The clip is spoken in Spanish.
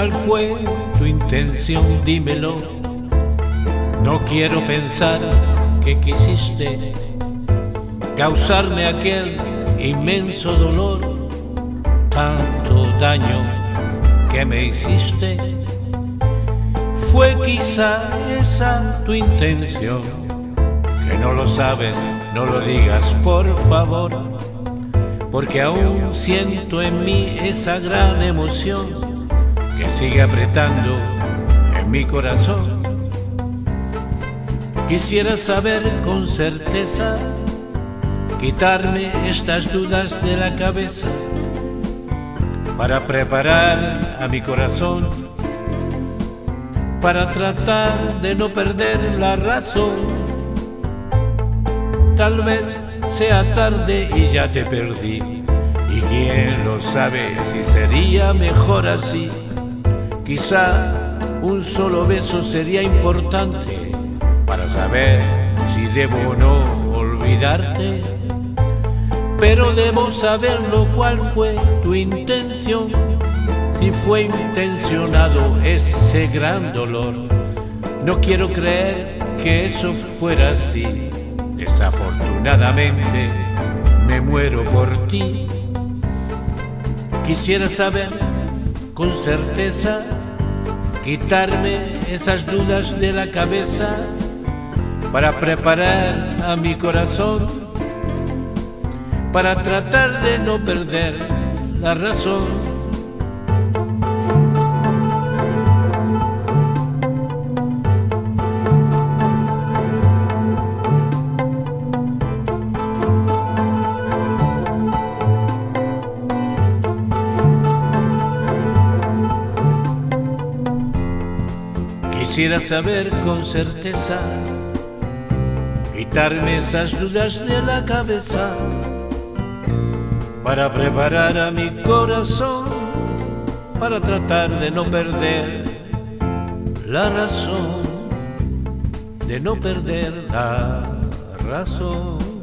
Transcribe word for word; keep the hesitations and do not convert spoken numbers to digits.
¿Cuál fue tu intención? Dímelo. No quiero pensar que quisiste causarme aquel inmenso dolor, tanto daño que me hiciste. ¿Fue quizá esa tu intención? Que no lo sabes, no lo digas por favor, porque aún siento en mí esa gran emoción que sigue apretando en mi corazón. Quisiera saber con certeza, quitarme estas dudas de la cabeza, para preparar a mi corazón, para tratar de no perder la razón. Tal vez sea tarde y ya te perdí, y quién lo sabe si sería mejor así. Quizá un solo beso sería importante para saber si debo o no olvidarte. Pero debo saberlo, cuál fue tu intención, si fue intencionado ese gran dolor. No quiero creer que eso fuera así. Desafortunadamente me muero por ti. Quisiera saber con certeza, quitarme esas dudas de la cabeza, para preparar a mi corazón, para tratar de no perder la razón. Quisiera saber con certeza, quitarme esas dudas de la cabeza, para preparar a mi corazón, para tratar de no perder la razón, de no perder la razón.